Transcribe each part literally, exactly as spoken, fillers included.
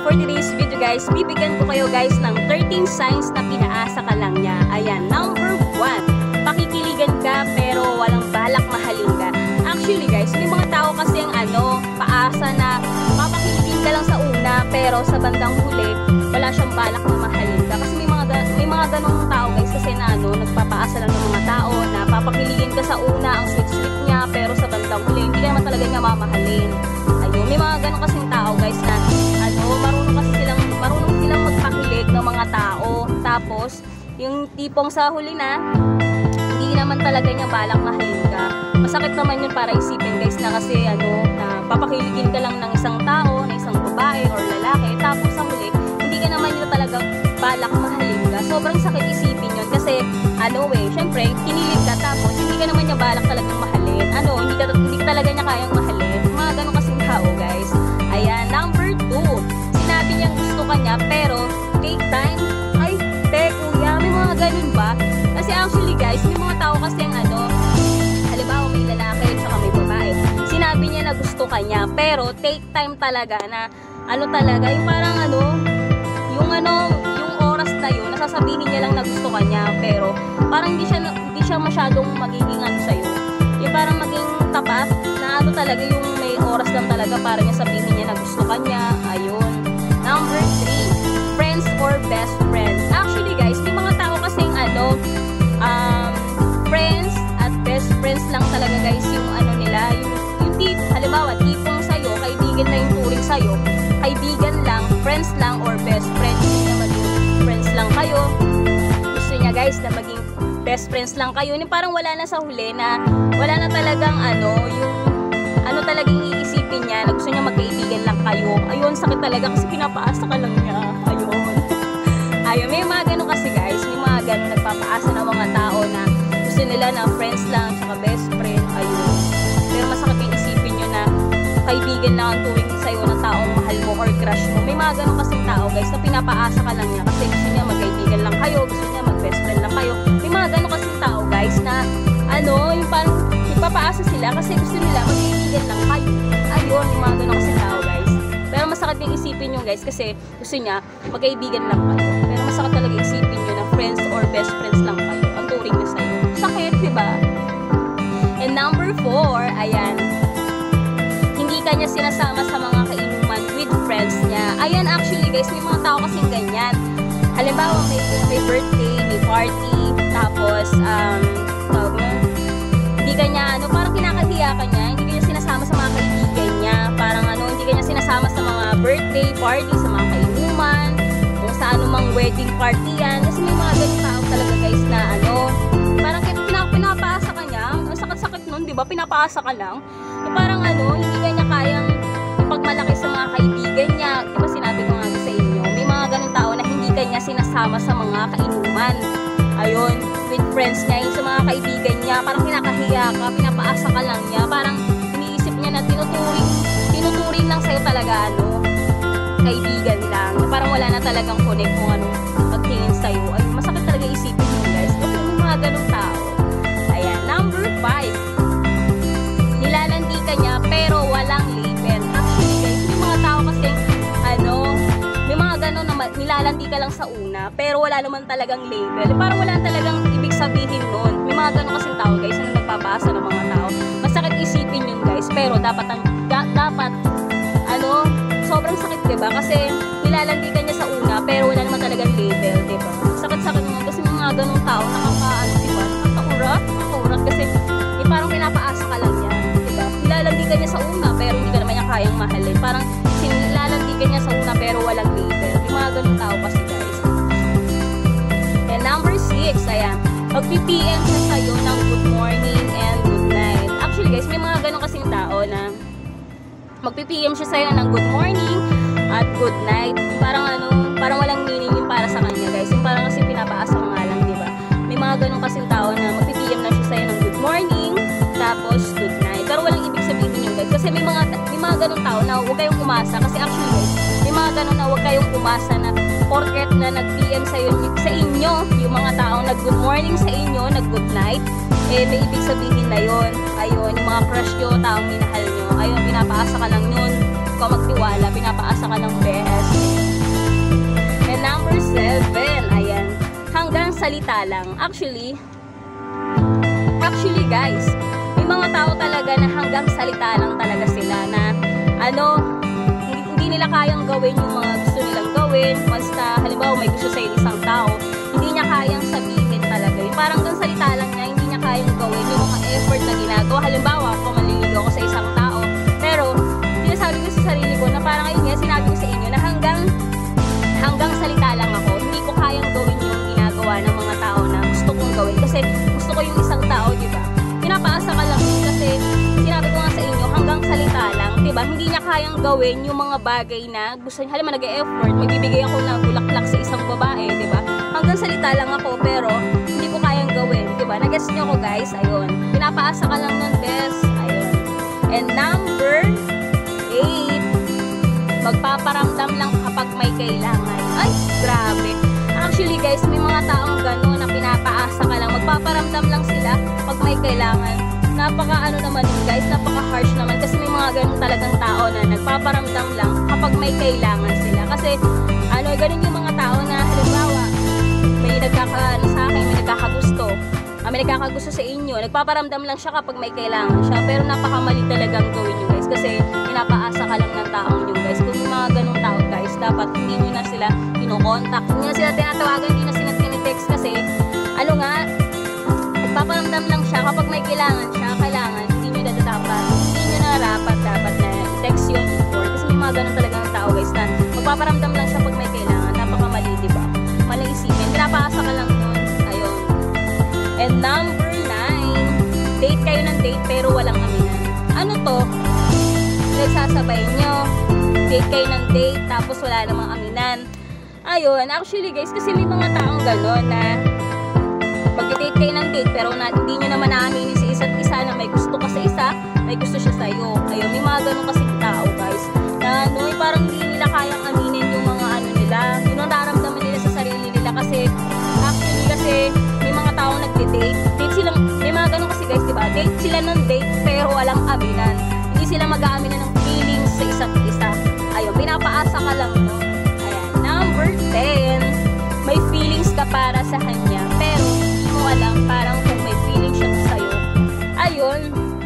for today's video guys, bibigyan ko kayo guys ng thirteen signs na pinaasa ka lang niya. Ayan, number one, pakikiligan ka pero walang balak mahalin ka. Actually guys, may mga tao kasi ang ano, paasa na papakiligin ka lang sa una pero sa bandang huli, wala siyang balak na mahalin ka. Kasi may mga, may mga ganong tao guys kasi na ano, nagpapaasa lang ng mga tao na papakiligin ka sa una, ang sweet-sweet niya pero sa bandang huli, hindi ka naman talaga niya mamahalin. Ayun, may mga ganon kasing tao guys na ano, marunong kasi silang, marunong silang magpakilig ng mga tao. Tapos, yung tipong sa huli na, hindi naman talaga niya balak mahalin ka. Masakit naman yun para isipin guys na kasi ano, na papakiligin ka lang ng isang tao, na isang babae or lalaki. Tapos sa huli, hindi ka naman niya talaga balak mahalin ka. Sobrang sakit isipin yun kasi ano eh, syempre, kinilig ka tapos hindi ka naman niya balak talagang mahalin. Ano, hindi ka, hindi ka talaga niya kayang mahalin. Mga ganon kasing tao guys. Ayan, number two, sinabi niyang gusto ka niya pero take time. Ay, te kuya, may mga ganun ba? Kasi actually guys, may mga tao kasi ang ano, halimbawa may lalaki at saka may babae, sinabi niya na gusto ka niya pero take time talaga na ano talaga, yung parang ano, yung ano, yung oras na yun, nasasabihin niya lang na gusto ka niya pero parang hindi siya, hindi siya masyadong magiging ano sa'yo, yung parang maging tapat na ano talaga, yung may oras lang talaga para niya sabihin niya na gusto ka niya. Ayun. Number three, friends or best friends. Actually guys, may mga tao kasing ano, um, friends at best friends lang talaga guys yung ano nila, yung, yung tip, halimbawa tipong sa'yo, kaibigan na yung turing sa'yo, kaibigan lang, friends lang or best friends, hindi na maging friends lang kayo, gusto niya guys na maging best friends lang kayo, yung parang wala na sa huli na, wala na talagang ano, yung ano talagang iisipin niya, na gusto niya magkaibigan lang kayo. Ayun, sakit talaga kasi pinapaasa ka lang niya. Ayun. Ayun, may mga ganun kasi guys, may mga ganun nagpapaasa ng mga tao na gusto nila na friends lang, tsaka best friend. Ayun. Pero masakit yung isipin nyo na kaibigan lang ang tuwing sa'yo ng taong mahal mo or crush mo. May mga ganun kasing tao guys na pinapaasa ka lang niya kasi gusto niya magkaibigan lang kayo, gusto niya mag-best friend lang kayo. May mga ganun kasing tao guys na ano, yung parang nagpapaasa sila kasi gusto nila magkaibigan lang kayo. Ayun, yung mga ganun kasing tao guys. Pero masakit yung isipin nyo guys kasi gusto niya magkaibigan lang kayo. Pero masakit talaga isipin nyo na friends or best friends lang kayo ang turing na sa'yo. Sakit, diba? And number four, ayan, hindi ka niya sinasama sa mga kainuman with friends niya. Ayan, actually guys, may mga tao kasing ganyan. Halimbawa, may, may birthday, may party, tapos, um, tawag mo, hindi ka niya, ano, parang kinakahiya ka niya, hindi ka niya sinasama sa mga kaibigan niya, parang ano, hindi ka niya sinasama sa mga birthday party, sa mga kainuman, kung sa anumang wedding party yan, kasi may mga ganun tao talaga guys na ano, parang pinapaasa ka niya, ang sakit-sakit nun, di ba, pinapaasa ka lang, yung parang ano, hindi ka niya kayang pagmalaki sa mga kaibigan niya, di ba sinabi ko nga sa inyo, may mga ganun tao na hindi ka niya sinasama sa mga kainuman, ayun, with friends niya, yung sa mga kaibigan niya, parang kinakahiya ka, pinapaasa ka lang niya, parang iniisip niya na tinuturing, tinuturing lang sa'yo talaga, ano, kaibigan lang, na parang wala na talagang connect kung anong magtingin sa'yo. Ay, masakit talaga isipin mo guys, kasi may mga ganong tao. Ayan, number five, nilalandi ka niya, pero walang label. Actually guys, may mga tao kasi, ano, may mga ganon na nilalandi ka lang sa una, pero wala naman talagang label. Parang wala talagang ibig sabihin nun. May mga ganon kasing tao guys na nagpapaasa ng mga tao. Masakit isipin yun guys, pero dapat, ang, da, dapat, ano, sobrang sakit diba? Kasi nilalandi ka niya sa una, pero wala naman talagang label, diba? Sakit-sakit mo kasi mga ganong tao, nakakaano, diba? Nakakakurat, nakakakurat kasi eh, parang pinapaasa ka lang niya, diba? Nilalandi ka niya sa una, pero hindi ka naman niya kayang mahalin. Parang nilalandi ka niya sa una, pero walang label. May mga ganong tao kasi guys. And number six, ayan, mag-P M siya sa'yo ng good morning and good night. Actually guys, may mga ganong kasing tao na mag-P M siya sa'yo ng good morning at good night. Parang ano, parang walang meaning yung para sa kanya guys. Yung parang kasi pinapaasa nga lang, diba? May mga ganong kasing tao na mag-P M na siya sa'yo ng good morning, tapos good night. Pero walang ibig sabihin yun guys. Kasi may mga, may mga ganong tao na huwag kayong umasa. Kasi actually guys, may mga ganon na huwag kayong umasa na porket na nag-P M sa'yo, sa inyo, yung mga taong nag-good morning sa inyo, nag-good night, eh may ibig sabihin na yun. Ayun, yung mga crush nyo, taong minahal nyo, ayun, pinapaasa ka lang yun. Kung magtiwala, pinapaasa ka ng best. salita lang. Actually, actually guys, may mga tao talaga na hanggang salita lang talaga sila na ano, hindi, hindi nila kayang gawin yung mga gusto nilang gawin. Basta halimbawa may gusto sa isang tao, hindi niya kayang sabihin talaga yun. Parang hanggang salita lang niya, hindi niya kayang gawin yung mga effort na ginagawa. Halimbawa, ako manliligaw ako sa isang tao, pero sinasabi ko sa sarili ko na parang ayun nga, sinabi ko sa inyo na hanggang hanggang salita lang ako, hindi ko kayang gawin yung ginagawa ng mga tao na gusto kong gawin. Kasi gusto ko yung isang tao, di ba? Pinapaasa ka lang yun kasi sinabi ko nga sa inyo, hanggang salita lang, di ba? Hindi niya kayang gawin yung mga bagay na gusto niya. Halimbawa, nag-e-effort, magbibigay ako ng bulaklak sa isang babae, di ba? Hanggang salita lang ako, pero hindi ko kayang gawin, di ba? Nag-guess niyo ako, guys, ayun. Pinapaasa ka lang ng best, ayun. And number eight, magpaparamdam lang kapag may kailangan. Ay, grabe. Actually guys, may mga taong gano'n na pinapaasa ka lang. Magpaparamdam lang sila pag may kailangan. Napaka ano naman yun guys, napaka harsh naman. Kasi may mga gano'n talagang tao na nagpaparamdam lang kapag may kailangan sila. Kasi ano, ganun yung mga tao na halimbawa, may nagkaka, ano, sa akin, may nagkakagusto. Ah, may nagkakagusto sa inyo. Nagpaparamdam lang siya kapag may kailangan siya. Pero napakamali talagang gawin yun guys. Kasi pinapaasa ka lang ng taong yun guys. Kung yung mga ganong tao guys, dapat hindi nyo na sila kinokontak. Hindi na sila tinatawagan, hindi na sila tinitext kasi ano nga, nagpaparamdam lang siya kapag may kailangan siya. Kailangan, hindi nyo na dapat. Hindi nyo na rapat dapat na text yun or kasi may mga ganong talagang tao guys na magpaparamdam lang siya pag may kailangan. Napakamali, diba? Maling isipin. Pinapaasa ka lang nun. Ayun. And number nine, date kayo ng date pero walang aminan. Ano to? Nagsasabay nyo. Date kayo ng date tapos wala namang aminan. Ayun, actually guys, kasi may mga taong gano'n na mag-date kayo ng date pero na, hindi nyo naman naaminin sa isa't isa na may gusto ka sa isa, may gusto siya sa'yo. Ayun, may mga gano'n kasi tao guys na ano, parang hindi nila kayang aminin yung mga ano nila, yung nararamdaman nila sa sarili nila kasi actually kasi may mga taong nagde-date, date silang, may mga gano'n kasi guys, diba? Date sila ng date pero walang aminan. Hindi sila mag-aaminan ng feelings sa isa't isa. Ayun, pinapaasa ka lang, no? Number ten, may feelings ka para sa kanya pero hindi mo alam parang kung may feelings siya sa'yo. Ayun,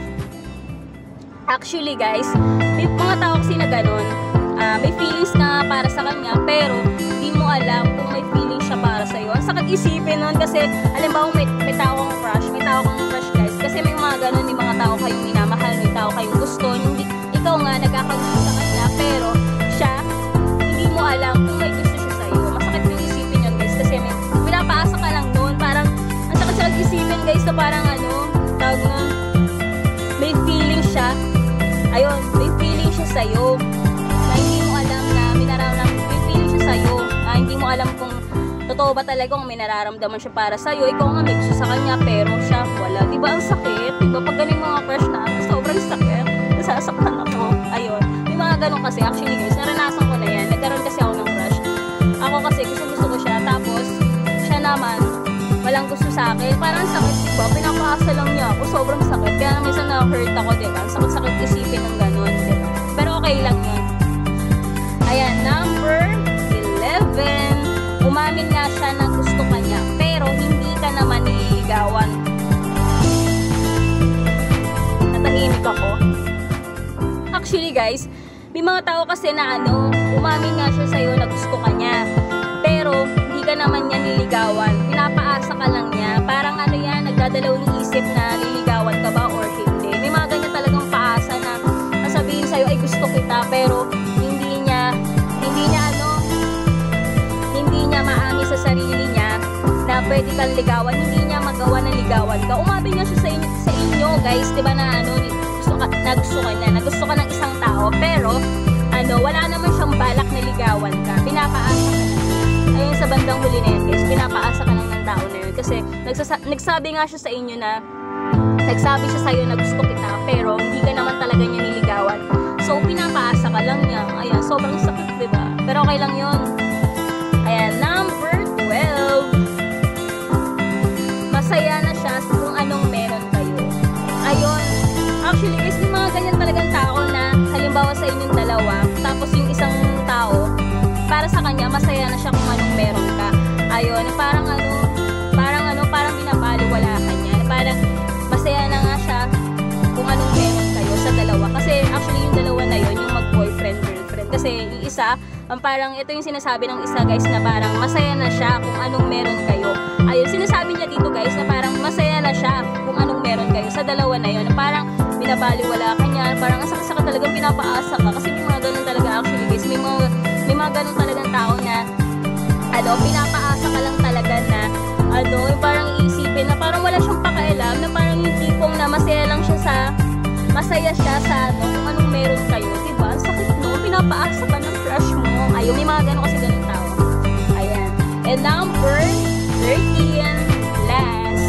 actually guys, may mga tao kasi na ganun, uh, may feelings na para sa kanya pero hindi mo alam kung may feelings siya para sa'yo. Ang sakit isipin nun kasi alimbawa may, may tao kang crush, may tao kang crush guys kasi may mga ganun, may mga tao kayong minamahal, may tao kayong gusto, hindi, ikaw nga nagkakagusto sa kanya pero siya, hindi mo alam kung may gusto siya sa'yo. Masakit yung isipin yun guys kasi may pinapaasa ka lang noon. Parang ang sakit-sakit isipin guys na parang ano, tawag nun, may feeling siya. Ayun, may feeling siya sa'yo na hindi mo alam na minararamdaman, may feeling siya sa'yo na hindi mo alam kung totoo ba talaga kung may nararamdaman siya para sa'yo. Ikaw nga may gusto sa kanya pero siya wala. Diba ang sakit? Diba pag ganun mga crush na sobrang sakit, nasasaktan ako. Ayun, may mga ganun kasi actually guys, naranasan ko na yan. Nagkaroon kasi ako ng crush. Ako kasi gusto gusto ko siya tapos siya naman walang gusto sa akin. Parang sakit, diba? Pinapaasa lang niya ako. Sobrang sakit. Kaya naman minsan na-hurt ako, diba? Sakit-sakit isipin ng ganun, diba? Pero okay lang yun. Ayan, number eleven. Umamin nga siya na gusto ka niya pero hindi ka naman nililigawan. Natahimik ako. Actually guys, may mga tao kasi na ano, umamin nga siya sa'yo na gusto ka niya pero hindi ka naman niya niligawan. Pinapaasa ka lang niya. Parang ano yan, nagdadalawang isip na liligawan ka ba or hindi. May mga ganyan talagang paasa na nasabihin sa'yo ay gusto kita pero hindi niya, hindi niya ano, hindi niya maamin sa sarili niya na pwede kang ligawan. Hindi niya magawa na ligawan ka. Umamin nga siya sa inyo, sa inyo guys, diba na ano, gusto ka, na gusto ka niya, na gusto ka ng isang tao pero ano, wala naman siyang balak na ligawan ka. Pinapaasa ka lang. Ayun sa bandang huli na yan guys, pinapaasa ka lang ng tao na yun kasi nagsasa- nagsabi nga siya sa inyo na nagsabi siya sa'yo na gusto kita pero hindi ka naman talaga niya niligawan. So pinapaasa ka lang niya. Ayan, sobrang sakit, diba? Pero okay lang yun. Ayan, number twelve. Masaya na siya kung anong meron kayo. Ayun. Actually guys, may mga ganyan talagang tao na halimbawa sa inyong dalawa tapos yung isang tao para sa kanya masaya na siya kung anong meron ka. Ayun, parang ano, isa, um, parang ito yung sinasabi ng isa guys na parang masaya na siya kung anong meron kayo. Ayun, sinasabi niya dito guys na parang masaya na siya kung anong meron kayo sa dalawa na yun. Na parang binabaliwala ka niya, parang ang sakit-sakit talagang pinapaasa ka. Kasi may mga ganun talaga actually guys, may mga, may mga ganun talagang tao na ano, pinapaasa ka lang talaga na ano, yung parang iisipin na parang wala siyang pakialam, na parang yung tipong na masaya lang siya sa masaya siya sa ano, kung anong meron kayo, diba? Sakit no, pinapaasa ka ng crush mo. Ayun, may mga ganun kasi ganun tao. Ayan. And number thirteen, last.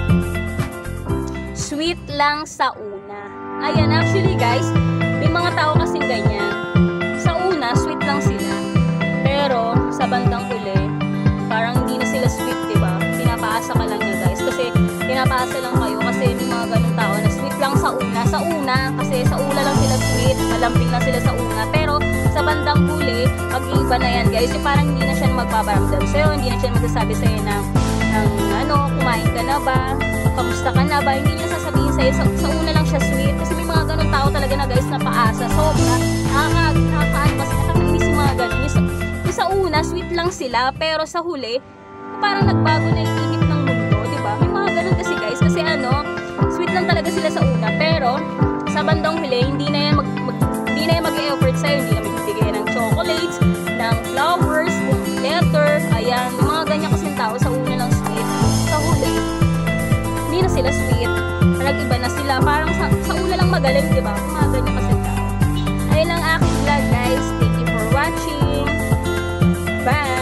Sweet lang sa una. Ayan, actually guys, may mga tao kasing ganyan. Sa una, sweet lang sila. Pero, sa bandang huli, parang hindi na sila sweet, diba? Pinapaasa ka lang niya guys. Kasi, pinapaasa lang kayo kasi may mga ganung tao na sweet lang sa una. Sa una, kasi sa una lang sila sweet, malambing lang sila sa una. Pero, sa bandang huli, mag-iiba na yan guys. Yung parang hindi na siya magpaparamdam sa'yo, hindi na siya magsasabi sa'yo ng, ng ano, kumain ka na ba? Kamusta ka na ba? Hindi niya sasabihin sa'yo. Sa, sa una lang siya sweet. Kasi may mga ganung tao talaga na guys na paasa. Sobra. Nakaka, nakakaano kasi nakakainis yung mga ganun. Yung sa, yung sa una, sweet lang sila. Pero sa huli, parang nagbago na yung ihip ng mundo. Diba? May mga ganun kasi guys. Kasi ano, sweet lang talaga sila sa una. Pero, sa bandang huli, hindi na yan mag, mag, hindi na yan mag-e-effort sa'yo. Hindi na magbibigay ng chocolates, ng flowers, letter. Ayan. Yung mga ganyan kasing tao sa una lang sweet. Sa huli, hindi na sila sweet. Parang iba na sila. Parang sa, sa una lang magaling, diba? Mga ganyan kasi tao. Ayun lang aking vlog, guys. Thank you for watching. Bye!